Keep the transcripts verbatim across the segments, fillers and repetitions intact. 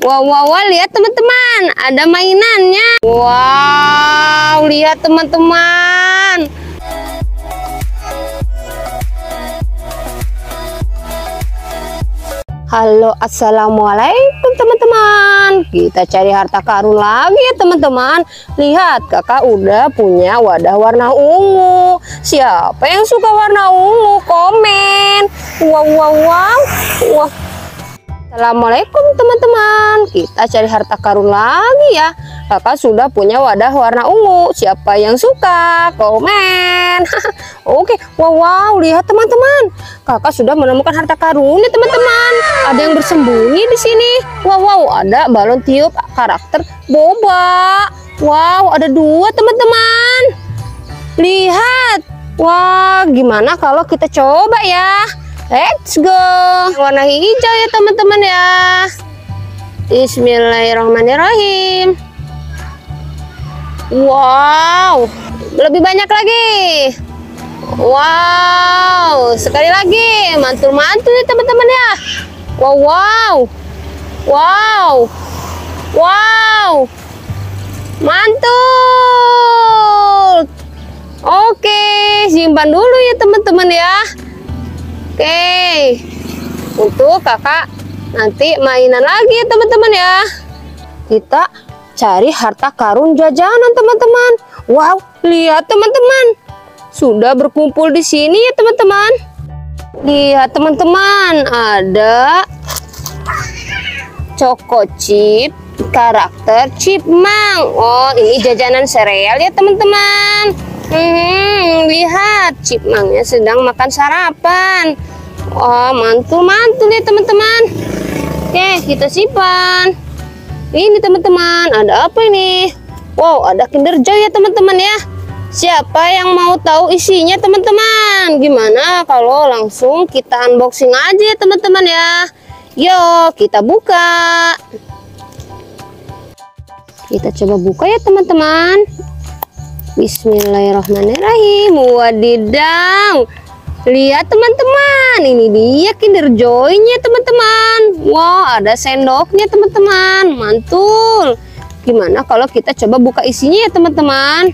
Wow, wow, wow, lihat teman-teman, ada mainannya. Wow, lihat teman-teman. Halo, assalamualaikum teman-teman. Kita cari harta karun lagi ya teman-teman. Lihat, kakak udah punya wadah warna ungu. Siapa yang suka warna ungu? Komen. Wow, wow, wow. Wah. Assalamualaikum teman-teman. Kita cari harta karun lagi ya. Kakak sudah punya wadah warna ungu. Siapa yang suka? Komen. Oke, wow, wow, lihat teman-teman. Kakak sudah menemukan harta karun ya teman-teman. Ada yang bersembunyi di sini. Wow, wow, ada balon tiup karakter boba. Wow, ada dua teman-teman. Lihat. Wah, gimana kalau kita coba ya? Let's go. Warna hijau ya teman-teman ya. Bismillahirrahmanirrahim. Wow, lebih banyak lagi. Wow, sekali lagi, mantul-mantul ya teman-teman ya. Wow, wow, wow, wow, mantul. Oke, simpan dulu ya teman-teman ya. Oke, untuk kakak nanti mainan lagi ya teman-teman ya. Kita cari harta karun jajanan teman-teman. Wow, lihat teman-teman, sudah berkumpul di sini ya teman-teman. Lihat teman-teman, ada Choco Chip karakter Chipmunk. Oh, ini jajanan sereal ya teman-teman. Hmm, lihat Chipmunknya sedang makan sarapan. Wah, mantul-mantul ya teman-teman. Oke, kita simpan. Ini teman-teman, ada apa ini? Wow, ada Kinder Joy ya teman-teman ya. Siapa yang mau tahu isinya teman-teman? Gimana kalau langsung kita unboxing aja ya teman-teman ya. Yuk, kita buka. Kita coba buka ya teman-teman. Bismillahirrahmanirrahim. Wadidaw, lihat teman-teman, ini dia Kinder Joy-nya teman-teman. Wow, ada sendoknya teman-teman, mantul. Gimana kalau kita coba buka isinya ya teman-teman?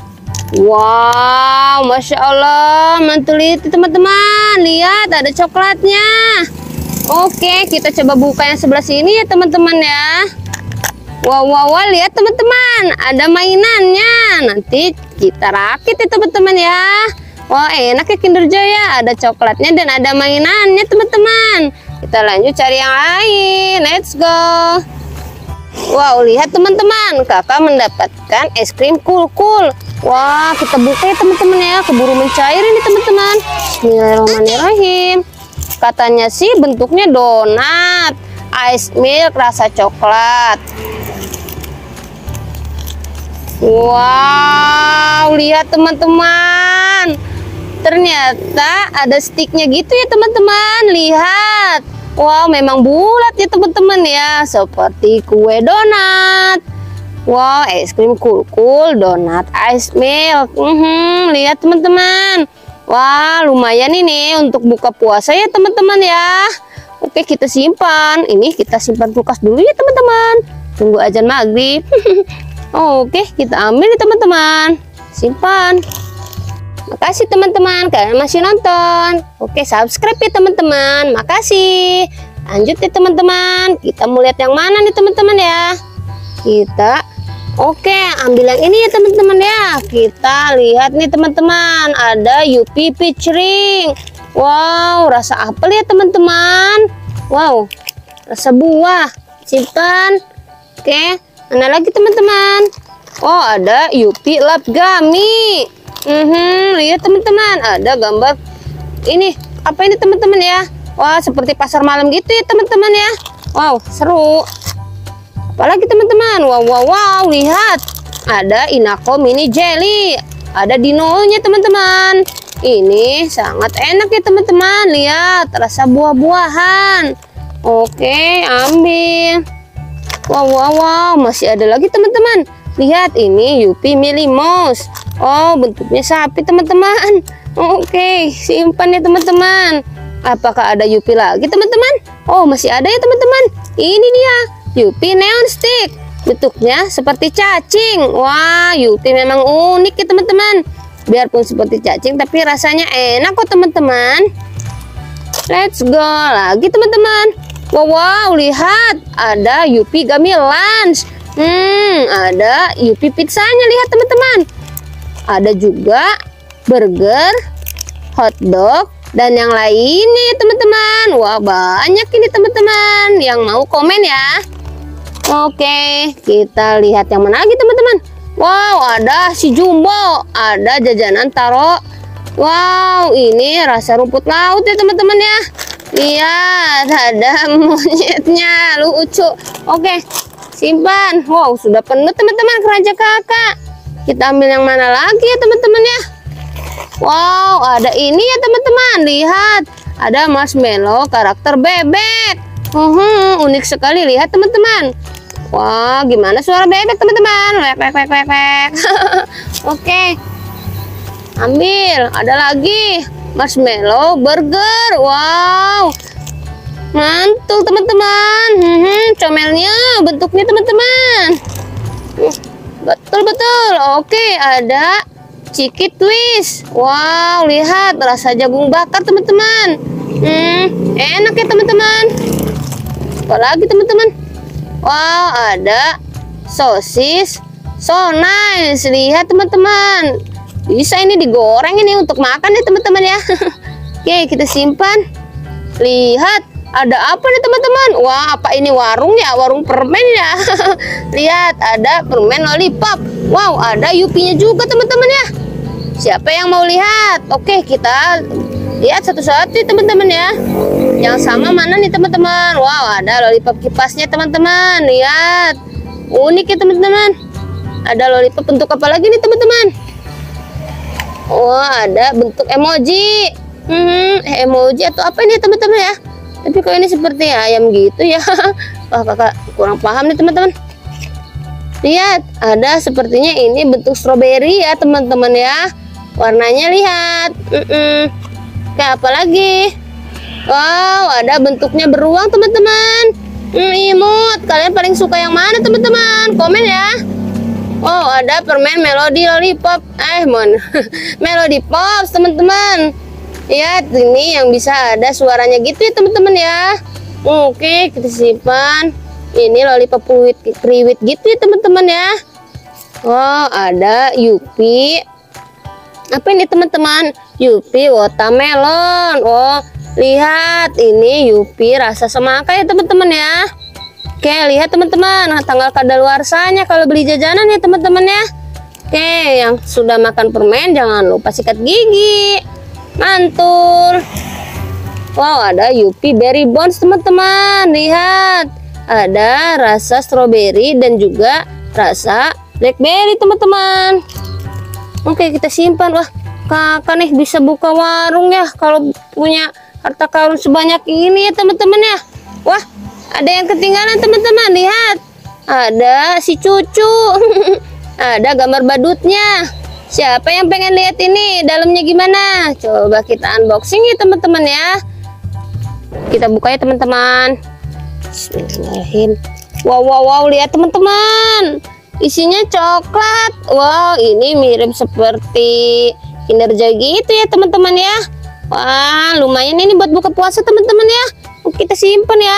Wow, Masya Allah, mantul itu teman-teman. Lihat, ada coklatnya. Oke, kita coba buka yang sebelah sini ya teman-teman ya. Wow, wow, wow, lihat teman-teman, ada mainannya. Nanti kita rakit ya teman-teman ya. Wah, enak ya Kinder Joy ya. Ada coklatnya dan ada mainannya teman-teman. Kita lanjut cari yang lain. Let's go. Wow, lihat teman-teman, kakak mendapatkan es krim Cool-Cool. Wah, kita buka ya teman-teman ya. Keburu mencair ini teman-teman. Bismillahirrahmanirrahim. Katanya sih bentuknya donat, ice milk rasa coklat. Wow, lihat teman-teman, ternyata ada sticknya gitu ya teman-teman. Lihat, wow, memang bulat ya teman-teman ya, seperti kue donat. Wow, es krim Cool-Cool donat ice milk. Hmm, lihat teman-teman. Wah, lumayan ini untuk buka puasa ya teman-teman ya. Oke, kita simpan. Ini kita simpan kulkas dulu ya teman-teman. Tunggu azan maghrib. Oke, kita ambil nih teman-teman. Simpan. Makasih teman-teman kalian masih nonton. Oke, subscribe ya teman-teman. Makasih. Lanjut ya teman-teman. Kita mau lihat yang mana nih teman-teman ya. Kita oke, ambil yang ini ya teman-teman ya. Kita lihat nih teman-teman, ada Yupi Peach Ring. Wow, rasa apel ya teman-teman. Wow, rasa buah. Simpan. Oke, mana lagi teman-teman? Oh, ada Yupi Lap Gummy. Hmm, lihat teman-teman, ada gambar ini. Apa ini teman-teman ya? Wah, seperti pasar malam gitu ya teman-teman ya. Wow, seru. Apalagi teman-teman? Wow, wow, wow, lihat. Ada Inako Mini Jelly. Ada dinonya teman-teman. Ini sangat enak ya teman-teman. Lihat, rasa buah-buahan. Oke, ambil. Wow, wow, wow, masih ada lagi teman-teman. Lihat, ini Yupi Millie Mouse. Oh, bentuknya sapi teman-teman. Oke, simpan ya teman-teman. Apakah ada Yupi lagi teman-teman? Oh, masih ada ya teman-teman. Ini dia. Yupi neon stick. Bentuknya seperti cacing. Wah, Yupi memang unik ya teman-teman. Biarpun seperti cacing tapi rasanya enak kok teman-teman. Let's go lagi teman-teman. Wow, wow, lihat ada Yupi Gummy Lunch. Hmm, ada Yupi pizzanya, lihat teman-teman. Ada juga burger, hotdog, dan yang lainnya ya teman-teman. Wah, banyak ini teman-teman. Yang mau komen ya. Oke, kita lihat yang mana lagi teman-teman. Wow, ada si Jumbo. Ada jajanan taro. Wow, ini rasa rumput laut ya teman-teman ya. Lihat, ada monyetnya, lucu. Oke, simpan. Wow, sudah penuh teman-teman keranjang kakak. Kita ambil yang mana lagi ya teman-teman ya. Wow, ada ini ya teman-teman. Lihat, ada marshmallow karakter bebek. Uhum, unik sekali, lihat teman-teman. Wah, gimana suara bebek teman-teman? Wek, wek, wek, wek, wek. Oke, ambil. Ada lagi marshmallow burger. Wow, mantul teman-teman. Hmm, comelnya bentuknya teman-teman. Betul-betul. Oke, ada Ciki Twist. Wow, lihat rasa jagung bakar teman-teman. Hmm, enak ya teman-teman. Apa lagi teman-teman? Wow, ada sosis so nice. Lihat teman-teman. Bisa ini digoreng ini untuk makan ya teman-teman ya. Oke, kita simpan. Lihat, ada apa nih teman-teman? Wah, apa ini warung ya? Warung permen ya. Lihat, ada permen lollipop. Wow, ada Yupinya juga teman-teman ya. Siapa yang mau lihat? Oke, kita lihat satu-satu teman-teman ya. Yang sama mana nih teman-teman? Wow, ada lollipop kipasnya teman-teman. Lihat, unik ya teman-teman. Ada lollipop bentuk apa lagi nih teman-teman? Wah, ada bentuk emoji. Hmm, emoji atau apa ini teman-teman ya? Tapi kok ini seperti ayam gitu ya. Wah, kakak kurang paham nih teman-teman. Lihat, ada sepertinya ini bentuk stroberi ya teman-teman ya. Warnanya lihat. Mm -mm. Kayak apa lagi? Wow, ada bentuknya beruang teman-teman. Hmm, imut. Kalian paling suka yang mana teman-teman? Komen ya. Wow, ada permen Melody Lollipop. Eh, mon. Melody Pops teman-teman. Lihat, ini yang bisa ada suaranya gitu ya teman-teman ya. Oke, kita simpan. Ini lollipop kriwit, kriwit gitu ya teman-teman ya. Wow, ada Yupi. Apa ini teman-teman? Yupi watermelon. Oh, lihat ini Yupi rasa semangka ya teman-teman ya. Oke, lihat teman-teman tanggal kadaluarsanya kalau beli jajanan ya teman-teman ya. Oke, yang sudah makan permen jangan lupa sikat gigi. Mantul. Wow, ada Yupi Berry Bones teman-teman. Lihat, ada rasa stroberi dan juga rasa blackberry teman-teman. Oke, kita simpan. Wah, kakak nih bisa buka warung ya kalau punya harta karun sebanyak ini ya teman-teman ya. Wah, ada yang ketinggalan teman-teman. Lihat, ada si cucu. Ada gambar badutnya. Siapa yang pengen lihat ini dalamnya gimana? Coba kita unboxing ya teman-teman ya. Kita buka ya teman-teman. Bismillahirrahmanirrahim. Wow, wow, wow, lihat teman-teman. Isinya coklat. Wow, ini mirip seperti Kinder Joy gitu ya teman-teman ya. Wah, lumayan ini buat buka puasa teman-teman ya. Kita simpan ya.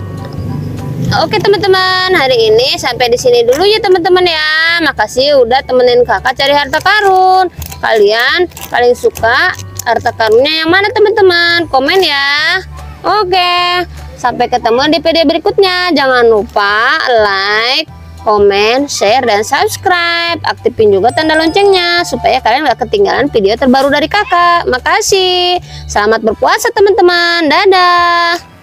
Oke teman-teman, hari ini sampai di sini dulu ya teman-teman ya. Makasih udah temenin kakak cari harta karun. Kalian paling suka harta karunnya yang mana teman-teman? Komen ya. Oke, sampai ketemu di video berikutnya. Jangan lupa like, komen, share, dan subscribe. Aktifin juga tanda loncengnya supaya kalian gak ketinggalan video terbaru dari kakak. Makasih. Selamat berpuasa teman-teman. Dadah.